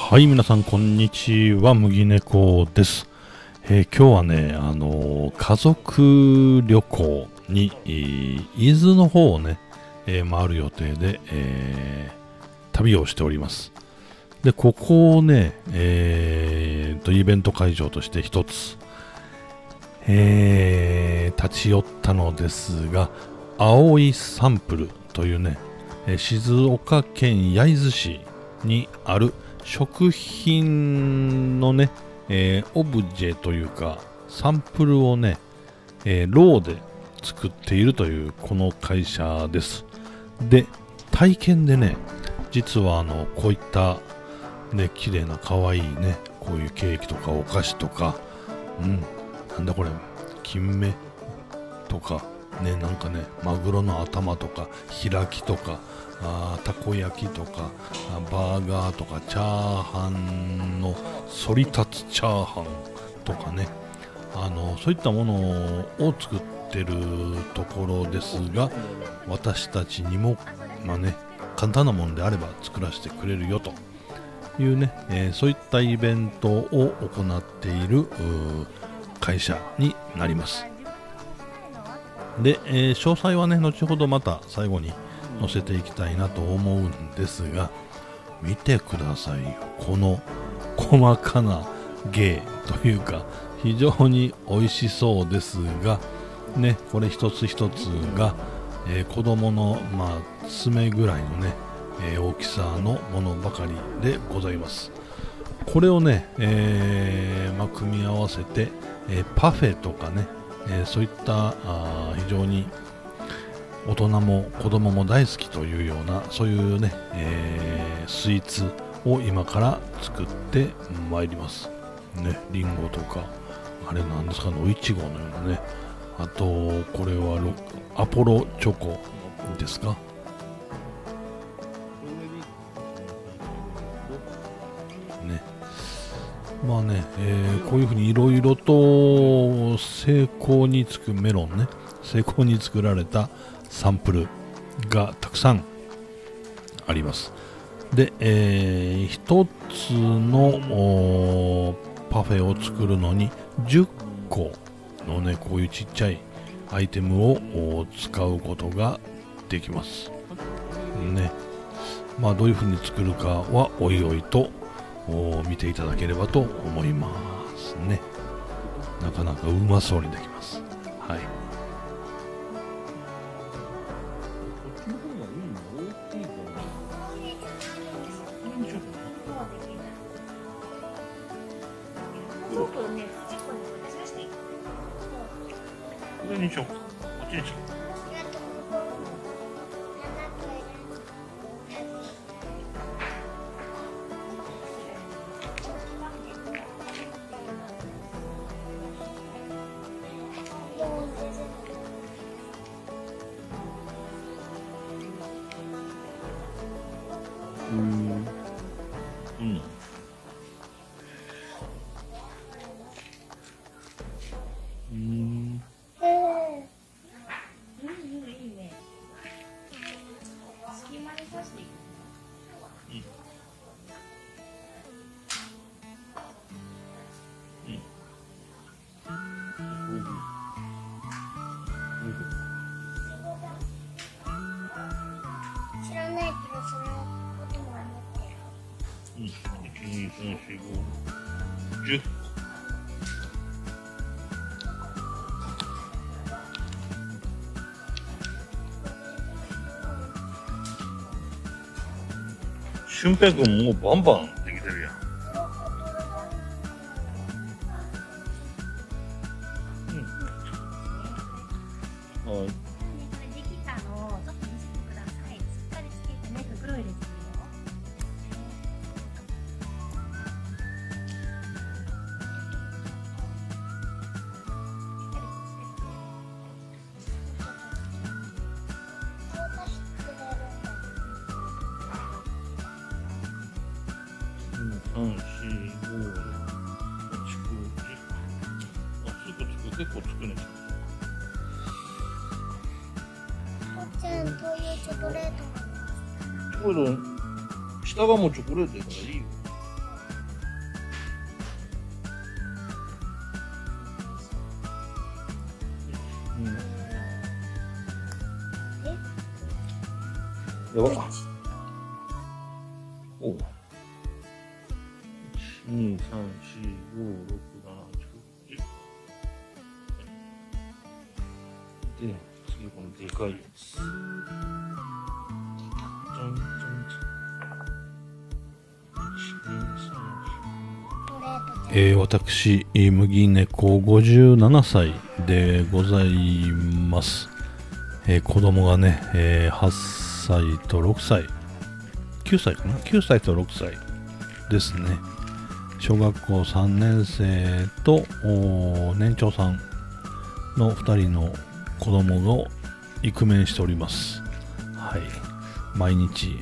はい、皆さんこんにちは、麦猫です。今日はね、家族旅行に、伊豆の方をね、回る予定で、旅をしております。で、ここをね、イベント会場として一つ、立ち寄ったのですが、葵サンプルというね、静岡県焼津市にある食品のね、オブジェというかサンプルをね、ローで作っているというこの会社です。で、体験でね、実はこういったね、綺麗な可愛いね、こういうケーキとかお菓子とか、なんだこれ、金目とかね、なんかね、マグロの頭とか開きとか、たこ焼きとかバーガーとかチャーハンの反り立つチャーハンとかね、そういったものを作ってるところですが、私たちにも簡単なものであれば作らせてくれるよというね、そういったイベントを行っている会社になります。で、詳細はね、後ほどまた最後に載せていきたいなと思うんですが、見てくださいよ、この細かな芸というか、非常に美味しそうですがね、これ一つ一つが、子供の爪ぐらいのね、大きさのものばかりでございます。これをね、組み合わせて、パフェとかね、そういった非常に大人も子供も大好きというような、そういうね、スイーツを今から作ってまいりますね。リンゴとか、あれなんですかね、おいちごのようなね、あとこれはアポロチョコですかね。こういうふうにいろいろと精巧につくメロンね、精巧に作られたサンプルがたくさんあります。で、一つのパフェを作るのに10個のね、こういうちっちゃいアイテムを使うことができますね。どういうふうに作るかはおいおいと見ていただければと思いますね。なかなかうまそうにできます。はい。これにしようか。こっちにしよう。 知らないけど、そのことも思ってる。 1、2、3、4、5、10。俊平君もうバンバンできてるやん。はい。 できたのをちょっと見せてください。しっかりつけてね、袋入れてみよ 3、4、5、8、9、10。結構つくね。 おちゃん、こういうチョコレートも。 チョコレート、下がもうチョコレートやからいいよ。 やばっ。おう。1、2、3、4、5、6、7、10。で、次このでかいやつ。じゃんじゃんじゃん。 私、麦猫57歳でございます。子供がね、8歳と6歳、9歳かな ?9 歳と6歳ですね。小学校3年生と年長さんの2人の子供をイクメンしております。はい。毎日、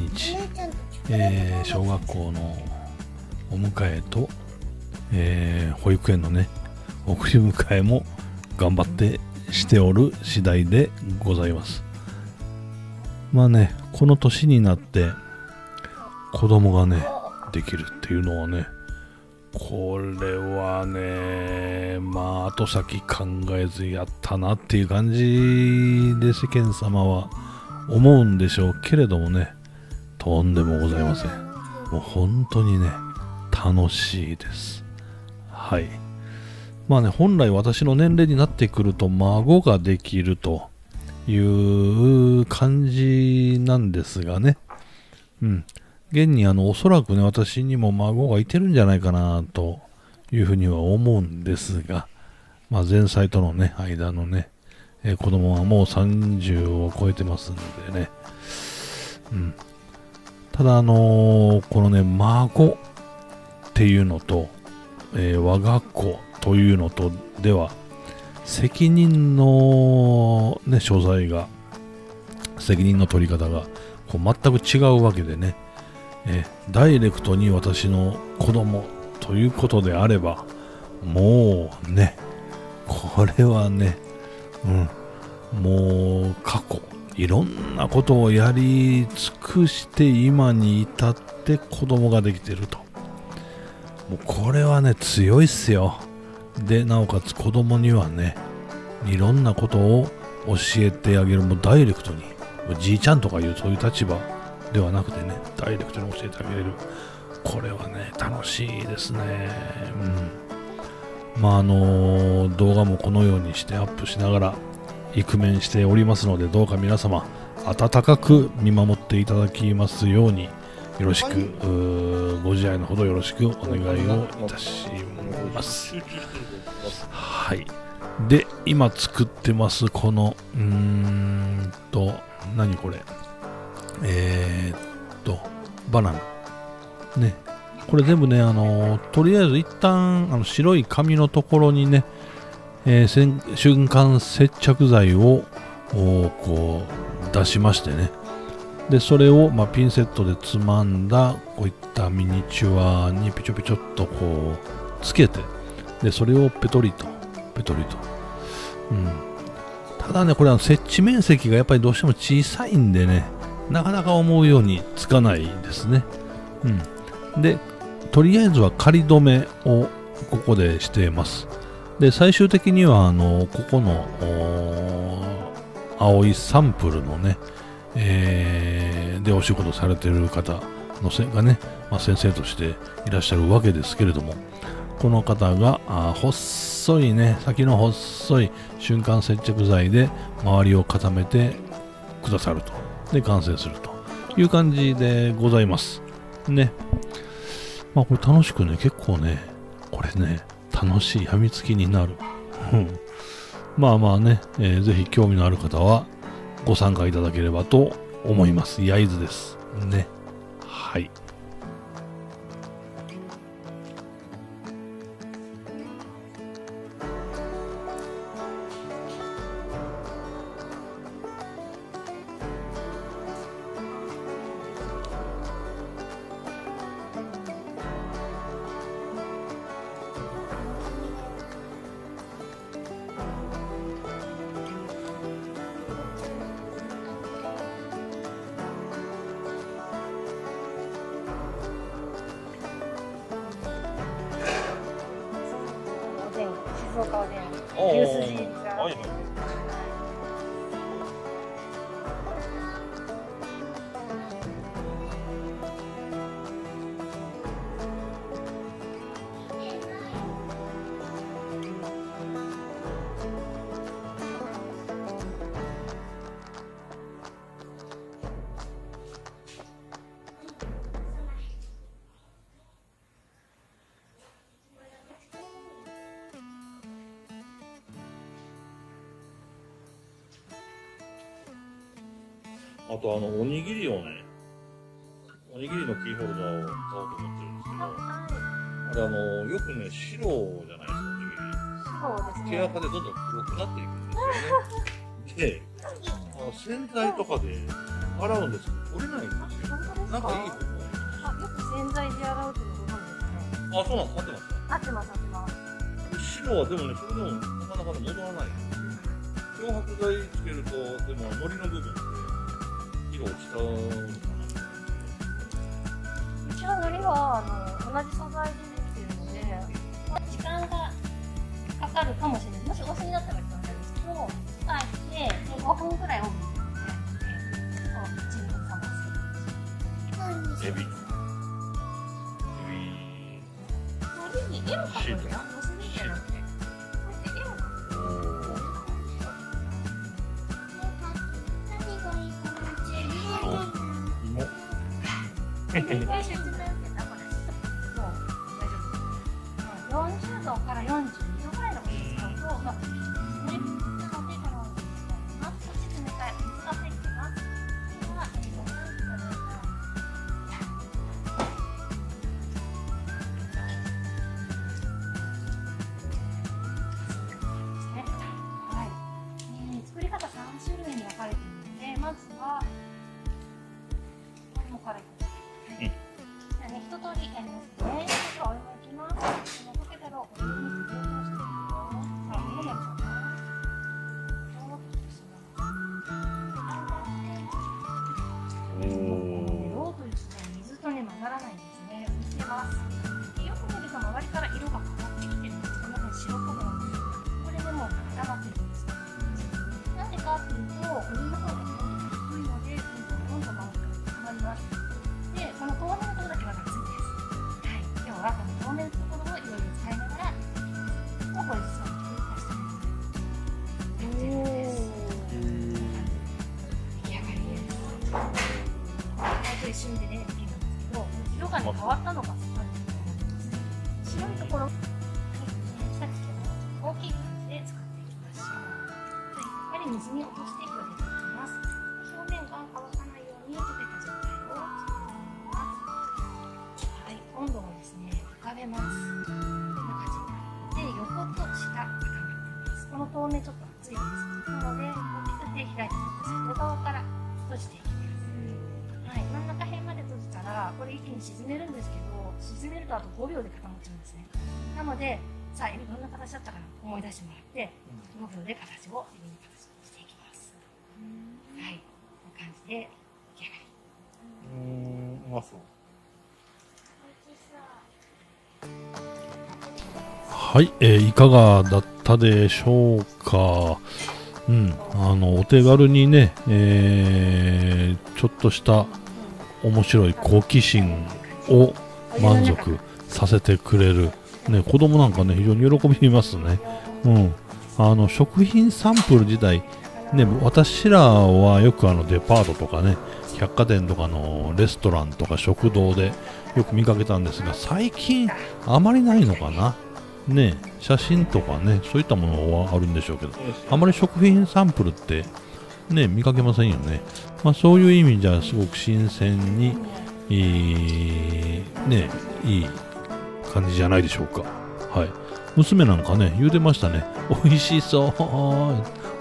小学校のお迎えと、保育園のね、送り迎えも頑張ってしておる次第でございます。まあね、この年になって子供がね、できるっていうのはね、これはね、まあ後先考えずやったなっていう感じで世間様は思うんでしょうけれどもね、とんでもございません。もう本当にね、楽しいです。はい。まあね、本来私の年齢になってくると孫ができるという感じなんですがね。うん。現におそらくね、私にも孫がいてるんじゃないかなというふうには思うんですが、まあ前妻とのね、間のね、子供はもう30を超えてますんでね。うん。ただこのね、孫っていうのと、我が子というのとでは、責任のね、所在が、責任の取り方がこう全く違うわけでね、ダイレクトに私の子供ということであれば、もうね、これはね、もう過去いろんなことをやり尽くして今に至って子供ができていると。もうこれはね、強いっすよ。で、なおかつ子供にはね、いろんなことを教えてあげる、もうダイレクトに、じいちゃんとかいうそういう立場ではなくてね、ダイレクトに教えてあげれる。これはね、楽しいですね。まあ動画もこのようにしてアップしながらイクメンしておりますので、どうか皆様温かく見守っていただきますようによろしく、ご自愛のほどよろしくお願いをいたします。はい。で、今作ってますこの何これ、バナナね。これ全部ね、とりあえず一旦白い紙のところにね、瞬間接着剤をこう出しましてね、でそれを、ピンセットでつまんだこういったミニチュアにピチョピチョっとこうつけて、でそれをペトリと、ただね、これ設置面積がやっぱりどうしても小さいんでね、なかなか思うようにつかないですね。でとりあえずは仮止めをここでしています。で最終的にはここの青いサンプルのね、でお仕事されている方のがね、先生としていらっしゃるわけですけれども、この方が細いね、先の細い瞬間接着剤で周りを固めてくださると。で完成するという感じでございますね。これ楽しくね、結構ね、これね、楽しい、やみつきになる。まあね、ぜひ興味のある方はご参加いただければと思います。焼津ですね。はい。 静岡おでん、牛すじが。 あとおにぎりをね、おにぎりのキーホルダーを買おうと思ってるんですけど、あれよくね、白じゃないですか、おにぎり。 そうですね。 手垢でどんどん黒くなっていくんですよね。で、洗剤とかで洗うんですけど、取れないんですよ。なんかいい方法。 よく洗剤で洗うっていうのご存知ですね。 あ、そうなんですか？合ってますか？ 合ってます、合ってます。 白はでもね、それでもなかなかね、戻らないんですよ。漂白剤つけると、でも糊の部分で色落ちちゃうのかな。 うちの糊は同じ素材でできているので、時間がかかるかもしれない。もしお酢になったら時間なんですけど、あえて5分くらいオーブンに入れて、チン冷ます。 エビ。 糊に絵を描くんだ。お酢にじゃなくて、こうやって絵を描く。一回説明受けたこれ。もう大丈夫。40度から42度ぐらいのお湯使うと、なので少し冷たいお水が入ってます。これは作り方3種類に分かれているので、まずはこれもからいきます。一通りやりますね。ちょっとお湯をいきます。溶けたらお湯に沸騰していきます。さあ、どうなるかな。色とですね、水とね、混ざらないんですね。見てます。よく見ると周りから色が変わってきてるんです。この辺白っぽくなるんです。これでもう固まってるんです。なんでかっていうと、お湯の方が低いので、どんどん周りから固まります。で、この透明なところだけは熱いです。はい、今日はこの透明なところをいろいろ使いながら、もうこれ実は繰り返してみます。出来上がりです。と一緒にでね、できるんですけど、色がね、変わったのがすごい白いところ、下付けを大きい感じで使っていきましょう。やっぱり水に落としていくようにしていきます。表面が乾かないように溶けた状態を作っていきます。はい、温度をですね、高めます。こんな感じで、横と下固まっています。この透明ちょっと熱いです。なので、大きく手開いて外側から閉じていきます。はい、真ん中辺まで閉じたら、これ一気に沈めるんですけど、沈めるとあと5秒で固まっちゃうんですね。なので、さあ、エビどんな形だったかな思い出してもらって、5秒で形をエビの形にしていきます。はい、こんな感じで出来上がり。 うまそう。はい、いかがだったでしょうか。お手軽にね、ちょっとした面白い好奇心を満足させてくれる、ね、子供なんかね非常に喜びますね。食品サンプル自体、ね、私らはよくデパートとかね百貨店とかのレストランとか食堂でよく見かけたんですが、最近あまりないのかな。ね、写真とかねそういったものはあるんでしょうけど、あまり食品サンプルってね見かけませんよね。そういう意味じゃすごく新鮮にいい感じじゃないでしょうか。はい、娘なんかね言うてましたね。美味しそう、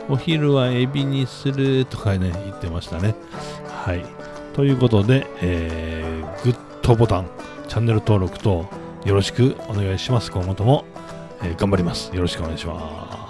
お昼はエビにするとかね言ってましたね。はい、ということで、グッドボタン、チャンネル登録とよろしくお願いします。今後とも、頑張ります。よろしくお願いします。